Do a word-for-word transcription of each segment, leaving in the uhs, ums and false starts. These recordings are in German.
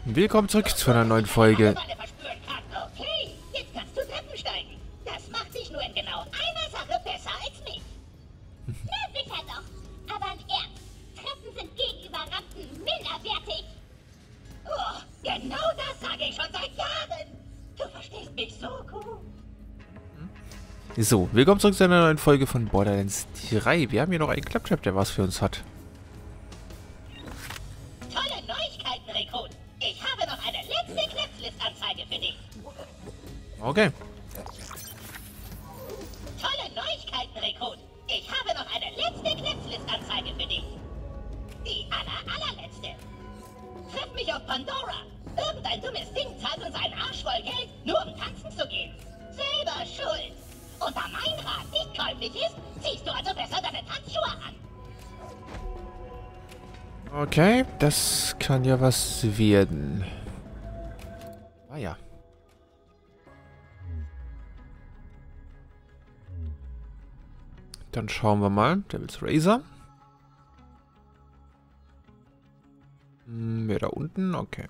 Willkommen zurück zu einer neuen Folge. Okay, jetzt kannst du Treppen steigen. Das macht dich nur in genau einer Sache besser als mich. Na sicher doch. Aber im Ernst, Treppen sind gegenüber Rampen minderwertig. Oh, genau das sage ich schon seit Jahren. Du verstehst mich so gut. So, willkommen zurück zu einer neuen Folge von Borderlands drei. Wir haben hier noch einen Claptrap, der was für uns hat. Tolle Neuigkeiten, Rekrut. Ich habe noch eine letzte Klepslist-Anzeige für dich. Okay. Tolle Neuigkeiten, Rekrut. Ich habe noch eine letzte Klepslist-Anzeige für dich. Die aller, allerletzte. Treff mich auf Pandora. Irgendein dummes Ding zahlt uns einen Arsch voll Geld, nur um tanzen zu gehen. Selber schuld. Und da mein Rad nicht käuflich ist, ziehst du also besser deine Tanzschuhe an. Okay, das kann ja was werden. Ah ja. Dann schauen wir mal. Devil's Razor. Hm, wer da unten? Okay.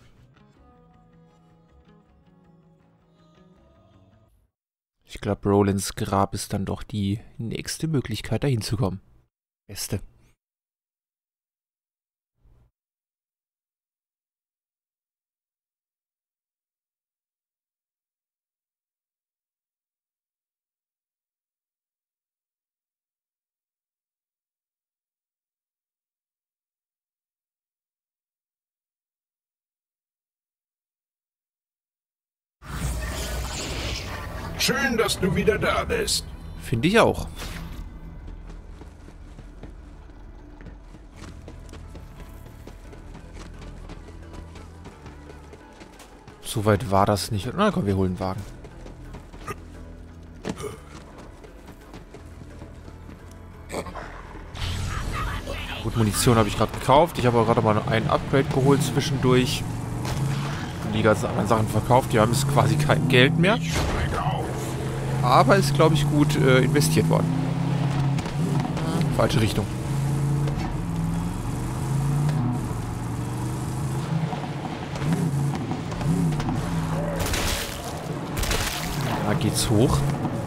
Ich glaube, Rolands Grab ist dann doch die nächste Möglichkeit, da hinzukommen. Beste. Schön, dass du wieder da bist. Finde ich auch. Soweit war das nicht. Na komm, wir holen einen Wagen. Gut, Munition habe ich gerade gekauft. Ich habe aber gerade mal ein Upgrade geholt zwischendurch. Und die ganzen anderen Sachen verkauft. Die haben jetzt quasi kein Geld mehr. Aber ist, glaube ich, gut äh, investiert worden. Falsche Richtung. Da geht's hoch.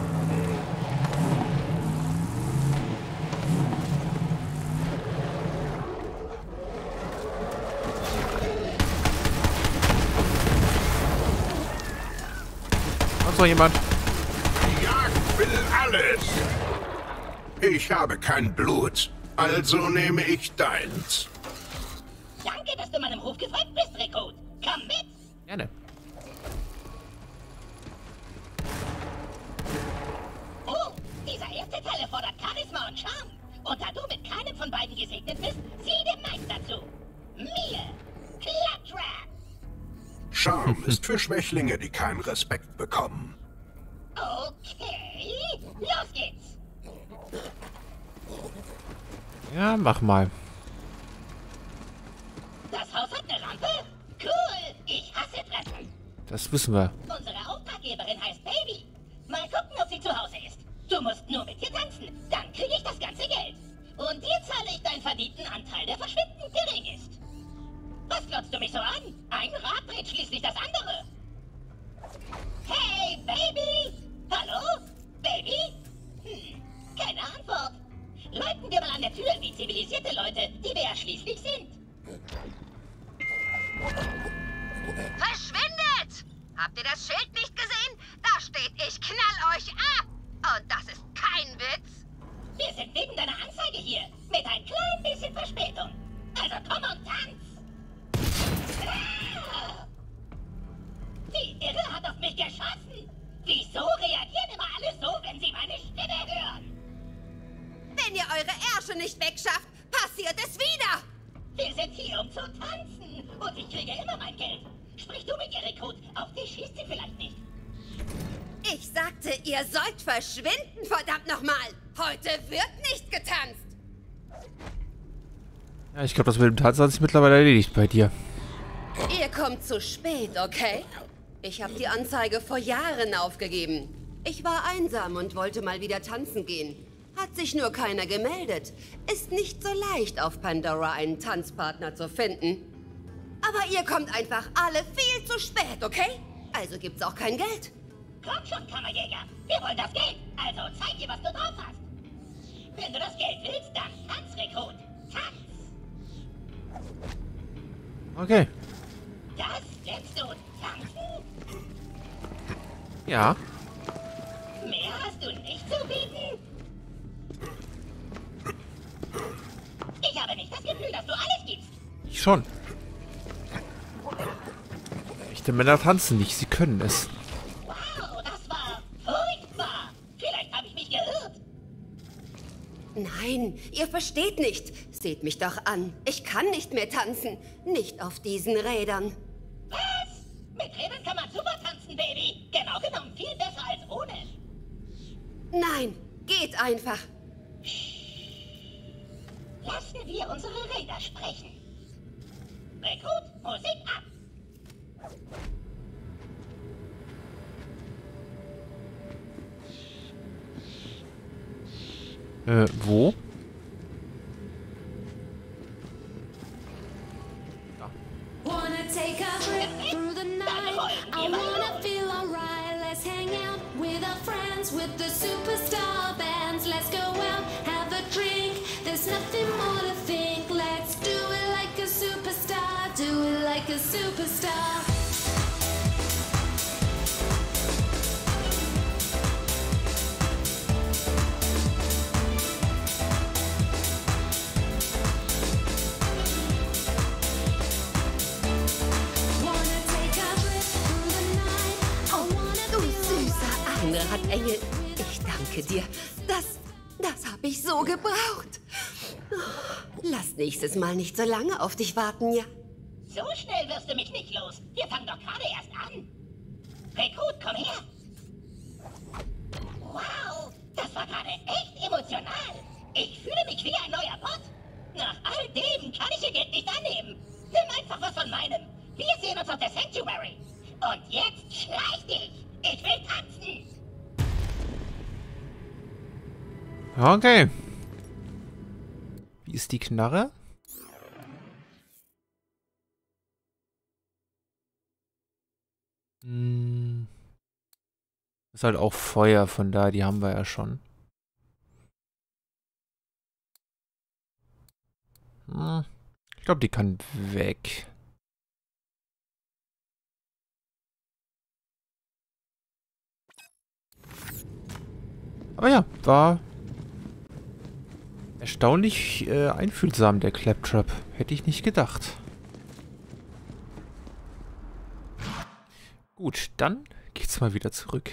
Sonst noch jemand? Will alles. Ich habe kein Blut, also nehme ich deins. Danke, dass du meinem Ruf gefolgt bist, Rekrut. Komm mit. Gerne. Oh, dieser erste Teil erfordert Charisma und Charme. Und da du mit keinem von beiden gesegnet bist, sieh dem Meister zu. Mir. Claptrap. Charme ist für Schwächlinge, die keinen Respekt bekommen. Okay, los geht's. Ja, mach mal. Das Haus hat eine Rampe? Cool, ich hasse Treppen. Das wissen wir. Unsere Auftraggeberin heißt Baby. Mal gucken, ob sie zu Hause ist. Du musst nur mit ihr tanzen, dann kriege ich das ganze Geld. Und dir zahle ich deinen verdienten Anteil, der verschwindend gering ist. Was glotzt du mich so an? Ein Rad dreht schließlich das andere. Hey, Baby! Hallo? Baby? Hm, keine Antwort. Läuten wir mal an der Tür wie zivilisierte Leute, die wir ja schließlich sind. Verschwindet! Habt ihr das Schild nicht gesehen? Da steht, ich knall euch ab! Und das ist kein Witz. Wir sind wegen deiner Anzeige hier, mit ein klein bisschen Verspätung. Also komm und tanz! Ah! Die Irre hat auf mich geschossen! Wieso reagieren immer alle so, wenn sie meine Stimme hören? Wenn ihr eure Ärsche nicht wegschafft, passiert es wieder! Wir sind hier, um zu tanzen. Und ich kriege immer mein Geld. Sprich du mit ihr, Rekrut. Auf dich schießt sie vielleicht nicht. Ich sagte, ihr sollt verschwinden, verdammt nochmal! Heute wird nicht getanzt! Ja, ich glaube, das mit dem Tanzen hat sich mittlerweile erledigt bei dir. Ihr kommt zu spät, okay? Ich habe die Anzeige vor Jahren aufgegeben. Ich war einsam und wollte mal wieder tanzen gehen. Hat sich nur keiner gemeldet. Ist nicht so leicht, auf Pandora einen Tanzpartner zu finden. Aber ihr kommt einfach alle viel zu spät, okay? Also gibt's auch kein Geld. Komm schon, Kammerjäger. Wir wollen das Geld. Also zeig dir, was du drauf hast. Wenn du das Geld willst, dann tanz, Rekrut. Tanz. Okay. Das nennst du tanzen? Ja. Mehr hast du nicht zu bieten? Ich habe nicht das Gefühl, dass du alles gibst. Ich schon. Echte Männer tanzen nicht, sie können es. Wow, das war furchtbar. Vielleicht habe ich mich geirrt. Nein, ihr versteht nicht. Seht mich doch an. Ich kann nicht mehr tanzen. Nicht auf diesen Rädern. Was? Mit Rädern kann man super tanzen, Baby. Genau genommen viel besser als ohne. Nein, geht einfach. Lassen wir unsere Räder sprechen. Rekrut, Musik ab. Äh, wo? Wanna take a trip through the night. I wanna feel alright. Let's hang out with our friends, with the superstar bands. Let's go out, have a drink. There's nothing more to think. Let's do it like a superstar. Do it like a superstar. Wanna take a trip through the night. I wanna Du feel süßer Anrat-Engel. Ich danke dir. Das, das habe ich so gebraucht. Lass nächstes Mal nicht so lange auf dich warten, ja? So schnell wirst du mich nicht los. Wir fangen doch gerade erst an. Rekrut, komm her. Wow, das war gerade echt emotional. Ich fühle mich wie ein neuer Bot. Nach all dem kann ich ihr Geld nicht annehmen. Nimm einfach was von meinem. Wir sehen uns auf der Sanctuary. Und jetzt schrei dich. Ich will tanzen. Okay. Wie ist die Knarre? Hm. Ist halt auch Feuer, von da, die haben wir ja schon. Hm. Ich glaube, die kann weg. Aber ja, war erstaunlich äh, einfühlsam, der Claptrap. Hätte ich nicht gedacht. Gut, dann geht's mal wieder zurück.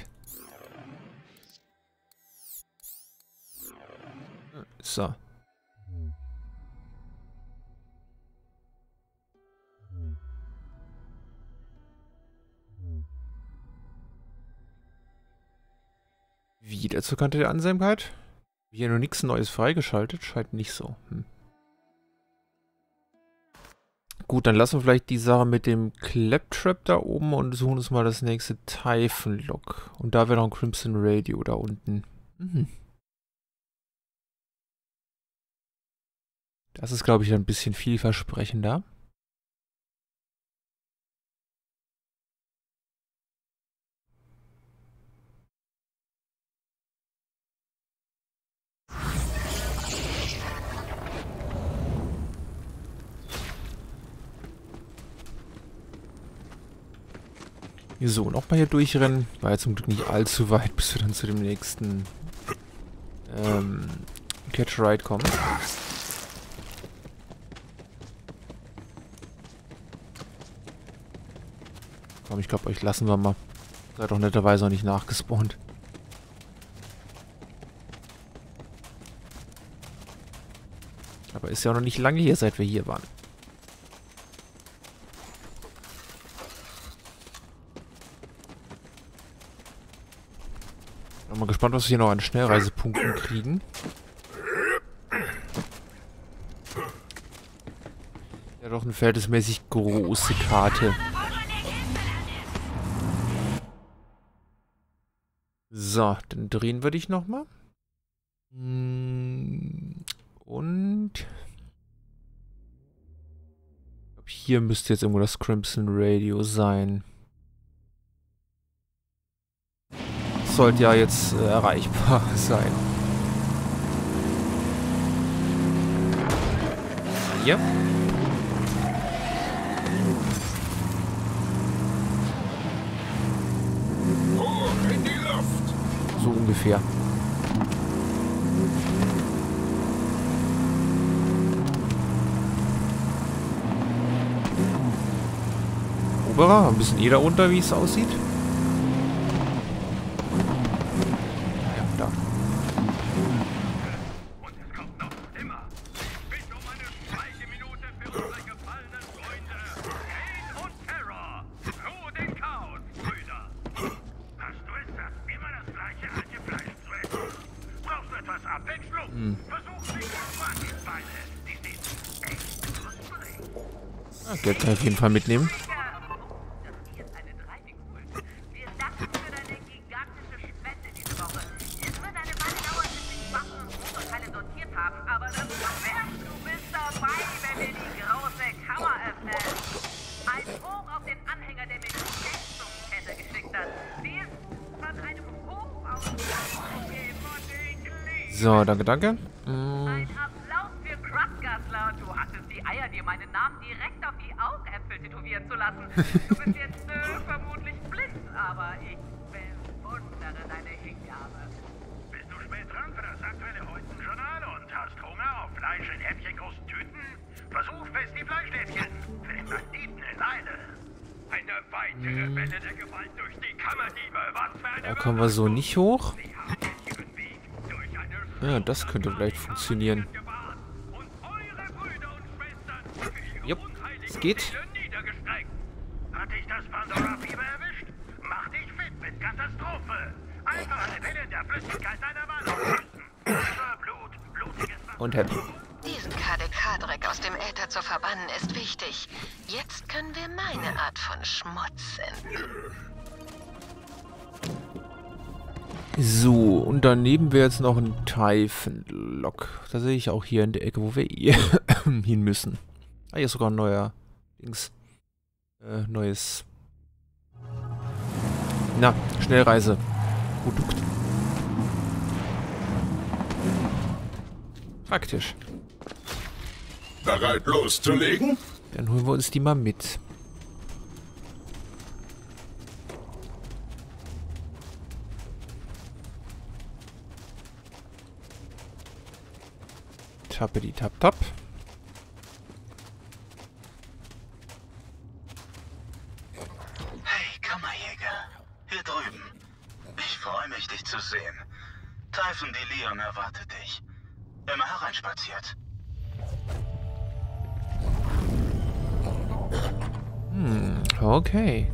So. Wieder zur Kante der Anselmkeit? Hier noch nichts Neues freigeschaltet? Scheint nicht so. Hm. Gut, dann lassen wir vielleicht die Sache mit dem Claptrap da oben und suchen uns mal das nächste Typhon-Log. Und da wäre noch ein Crimson Radio da unten. Mhm. Das ist, glaube ich, ein bisschen vielversprechender. So, nochmal hier durchrennen. War ja zum Glück nicht allzu weit, bis wir dann zu dem nächsten ähm, Catch Ride kommen. Komm, ich glaube, euch lassen wir mal. Seid doch netterweise noch nicht nachgespawnt. Aber ist ja auch noch nicht lange hier, seit wir hier waren. Bin mal gespannt, was wir hier noch an Schnellreisepunkten kriegen. Ja, doch eine verhältnismäßig große Karte. So, dann drehen wir dich nochmal. Und... glaube, hier müsste jetzt irgendwo das Crimson Radio sein. Sollte ja jetzt äh, erreichbar sein. Hier. Hoch in die Luft! So ungefähr. Oberer, ein bisschen eh da unter, wie es aussieht. Ja, da. Und es kommt noch immer. Bitte um eine Schweigeminute für unsere gefallenen Freunde. Kane und Terror. Ruhe den Chaos, Brüder. Hast du es das immer das gleiche alte Fleisch zu essen? Brauchst du etwas Abwechslung? Hm. Versuch nicht die Martinsbeine. Die sind echt knusprig. Ah, Geld kann ich auf jeden Fall mitnehmen. So, danke, danke. Mm. Ein Applaus für Krustgassler. Du hattest die Eier, dir meinen Namen direkt auf die Augäpfel tätowieren zu lassen. Du bist jetzt äh, vermutlich blind, aber ich bewundere deine Hingabe. Bist du spät dran für das aktuelle Heute-Journal und hast Hunger auf Fleisch in häppchengroßen Tüten? Versuch fest die Fleischstäbchen für den Banditen in Eile. Eine weitere hm. Welle der Gewalt durch die Kammerdiebe. Was für eine Da kommen wir so nicht hoch. Sie haben ihren Weg durch eine Ja, das könnte vielleicht funktionieren. und eure Brüder und Schwestern für ihre Jupp, unheiligen es geht. Ziele niedergestreckt. Hat dich das Pandora-Fieber erwischt? Mach dich fit mit Katastrophe. Einfach eine Welle der Flüssigkeit deiner Wahl auflösen. Wasser, Blut, blutiges Wasser. Und happy. Diesen K D K-Dreck aus dem Äther zu verbannen ist wichtig. Jetzt können wir meine Art von Schmutz senden. So, und daneben wäre jetzt noch ein Typhon-Lok. Da sehe ich auch hier in der Ecke, wo wir eh hin müssen. Ah, hier ist sogar ein neuer Dings. Äh, neues. Na, Schnellreise. Produkt. Praktisch. Bereit loszulegen? Dann holen wir uns die mal mit. Tappedi tap tap. Hey, Kammerjäger. Hier drüben. Ich freue mich, dich zu sehen. Typhon de Leon erwartet dich. Immer hereinspaziert. Hm, okay.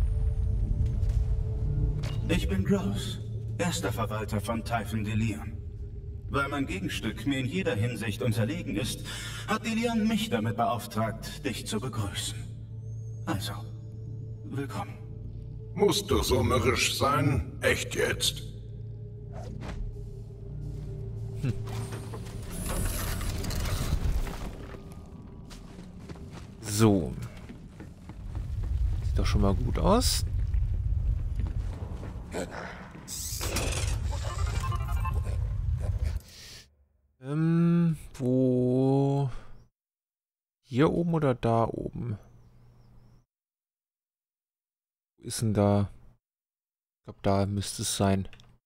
Ich bin Gross, erster Verwalter von Typhon de Leon. Weil mein Gegenstück mir in jeder Hinsicht unterlegen ist, hat de Leon mich damit beauftragt, dich zu begrüßen. Also, willkommen. Musst du so mürrisch sein? Echt jetzt? Hm. So. Sieht doch schon mal gut aus. Ähm, wo... Hier oben oder da oben? Wo ist denn da? Ich glaube, da müsste es sein.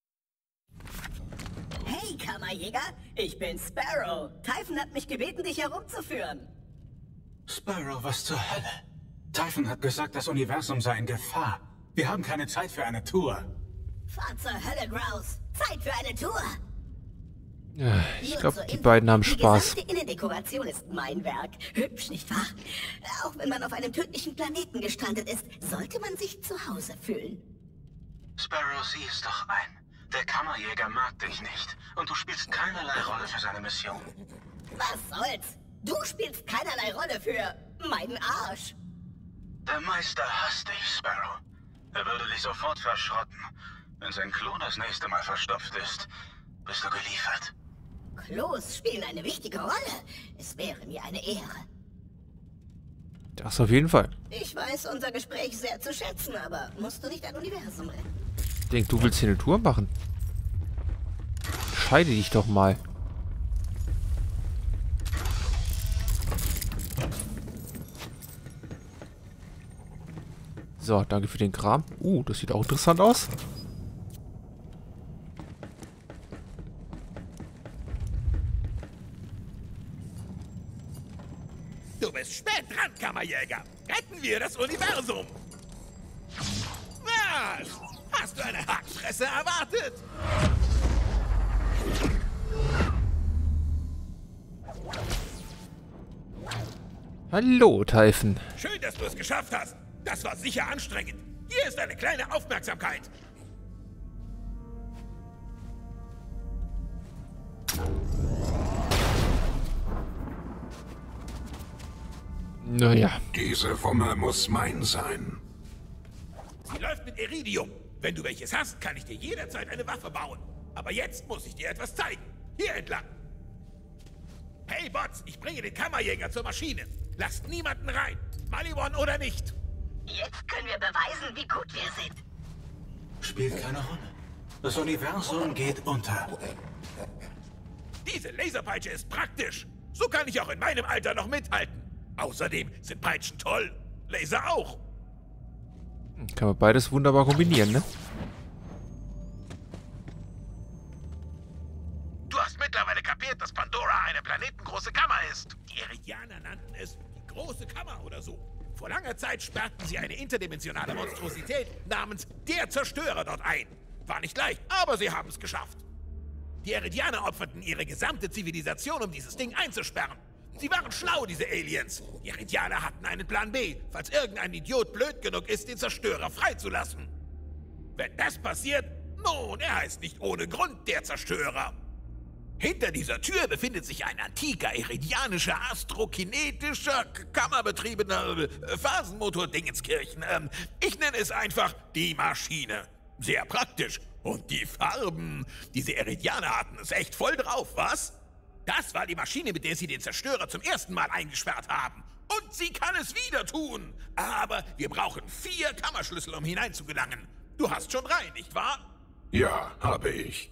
Hey, Kammerjäger, ich bin Sparrow. Typhon hat mich gebeten, dich herumzuführen. Sparrow, was zur Hölle? Typhon hat gesagt, das Universum sei in Gefahr. Wir haben keine Zeit für eine Tour. Fahr zur Hölle, Grouse. Zeit für eine Tour. Ja, ich Nur glaube, zur die Info, beiden haben Die Spaß. gesamte Innendekoration ist mein Werk. Hübsch, nicht wahr? Auch wenn man auf einem tödlichen Planeten gestrandet ist, sollte man sich zu Hause fühlen. Sparrow, sieh es doch ein. Der Kammerjäger mag dich nicht. Und du spielst keinerlei Rolle für seine Mission. Was soll's? Du spielst keinerlei Rolle für meinen Arsch. Der Meister hasst dich, Sparrow. Er würde dich sofort verschrotten. Wenn sein Klo das nächste Mal verstopft ist, bist du geliefert. Klos spielen eine wichtige Rolle. Es wäre mir eine Ehre. Das auf jeden Fall. Ich weiß unser Gespräch sehr zu schätzen, aber musst du nicht ein Universum retten? Ich denke, du willst hier eine Tour machen. Scheide dich doch mal. So, danke für den Kram. Uh, das sieht auch interessant aus. Du bist spät dran, Kammerjäger. Retten wir das Universum. Was? Hast du eine Hackfresse erwartet? Hallo, Typhon. Schön, dass du es geschafft hast. Das war sicher anstrengend. Hier ist eine kleine Aufmerksamkeit. Naja. Diese Wumme muss mein sein. Sie läuft mit Iridium. Wenn du welches hast, kann ich dir jederzeit eine Waffe bauen. Aber jetzt muss ich dir etwas zeigen. Hier entlang. Hey, Bots, ich bringe den Kammerjäger zur Maschine. Lasst niemanden rein. Maliwan oder nicht. Jetzt können wir beweisen, wie gut wir sind. Spielt keine Rolle. Das Universum geht unter. Diese Laserpeitsche ist praktisch. So kann ich auch in meinem Alter noch mithalten. Außerdem sind Peitschen toll. Laser auch. Kann man beides wunderbar kombinieren, ne? Du hast mittlerweile kapiert, dass Pandora eine planetengroße Kammer ist. Die Eridianer nannten es die große Kammer oder so. Vor langer Zeit sperrten sie eine interdimensionale Monstrosität namens der Zerstörer dort ein. War nicht leicht, aber sie haben es geschafft. Die Eridianer opferten ihre gesamte Zivilisation, um dieses Ding einzusperren. Sie waren schlau, diese Aliens. Die Eridianer hatten einen Plan B, falls irgendein Idiot blöd genug ist, den Zerstörer freizulassen. Wenn das passiert, nun, er heißt nicht ohne Grund der Zerstörer. Hinter dieser Tür befindet sich ein antiker, iridianischer, astrokinetischer, kammerbetriebener äh, Phasenmotor-Dingenskirchen. Ähm, ich nenne es einfach die Maschine. Sehr praktisch. Und die Farben. Diese Iridianer hatten es echt voll drauf, was? Das war die Maschine, mit der sie den Zerstörer zum ersten Mal eingesperrt haben. Und sie kann es wieder tun. Aber wir brauchen vier Kammerschlüssel, um hineinzugelangen. Du hast schon drei, nicht wahr? Ja, habe ich.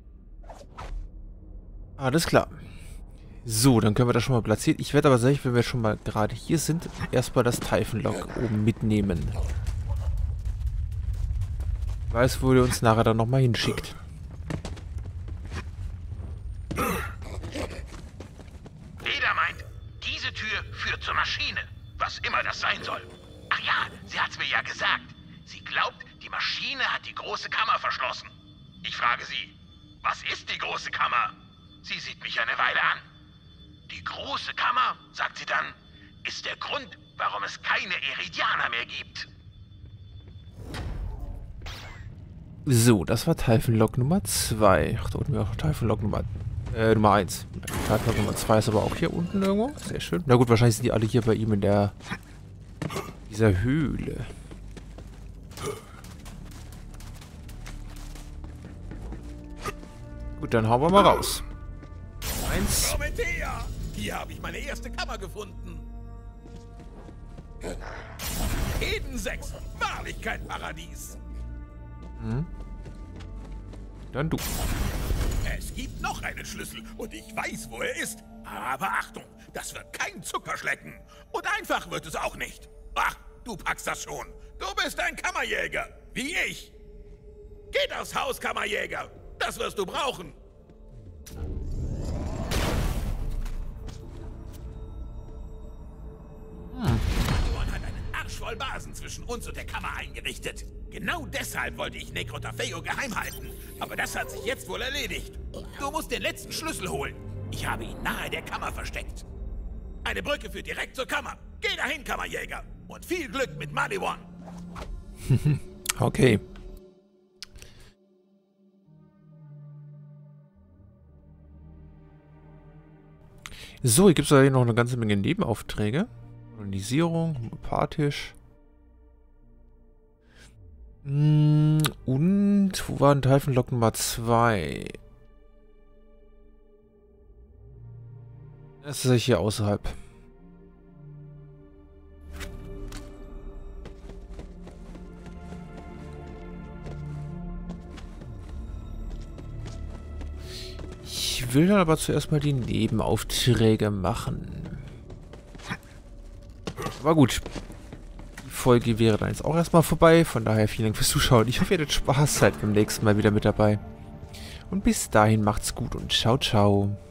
Alles klar. So, dann können wir das schon mal platzieren. Ich werde aber sagen, wenn wir schon mal gerade hier sind, erstmal das Typhon-Log oben mitnehmen. Ich weiß, wo ihr uns nachher dann nochmal hinschickt. Jeder meint, diese Tür führt zur Maschine. Was immer das sein soll. Ach ja, sie hat's mir ja gesagt. Sie glaubt, die Maschine hat die große Kammer verschlossen. Ich frage sie, was ist die große Kammer? Sie sieht mich eine Weile an. Die große Kammer, sagt sie dann, ist der Grund, warum es keine Iridianer mehr gibt. So, das war Typhon-Log Nummer zwei. Ach, da unten wäre auch Typhon-Log Nummer, äh, Nummer eins. Typhon-Log Nummer zwei ist aber auch hier unten irgendwo. Sehr schön. Na gut, wahrscheinlich sind die alle hier bei ihm in der dieser Höhle. Gut, dann hauen wir mal raus. Eins. Kommt her! Hier habe ich meine erste Kammer gefunden. Eden sechs. Wahrlich kein Paradies. Hm. Dann du. Es gibt noch einen Schlüssel und ich weiß, wo er ist. Aber Achtung, das wird kein Zuckerschlecken. Und einfach wird es auch nicht. Ach, du packst das schon. Du bist ein Kammerjäger, wie ich. Geht aufs Haus, Kammerjäger. Das wirst du brauchen. Hm. Man hat einen Arsch voll Basen zwischen uns und der Kammer eingerichtet. Genau deshalb wollte ich Necrotafeo geheim halten. Aber das hat sich jetzt wohl erledigt. Du musst den letzten Schlüssel holen. Ich habe ihn nahe der Kammer versteckt. Eine Brücke führt direkt zur Kammer. Geh dahin, Kammerjäger. Und viel Glück mit Maliwan. Okay. So, hier gibt es noch eine ganze Menge Nebenaufträge. Kolonisierung, homöopathisch. Und wo war ein Typhon-Log Nummer zwei? Das ist hier außerhalb. Ich will dann aber zuerst mal die Nebenaufträge machen. Aber gut. Die Folge wäre dann jetzt auch erstmal vorbei. Von daher vielen Dank fürs Zuschauen. Ich hoffe, ihr hattet Spaß, seid beim nächsten Mal wieder mit dabei. Und bis dahin macht's gut und ciao, ciao.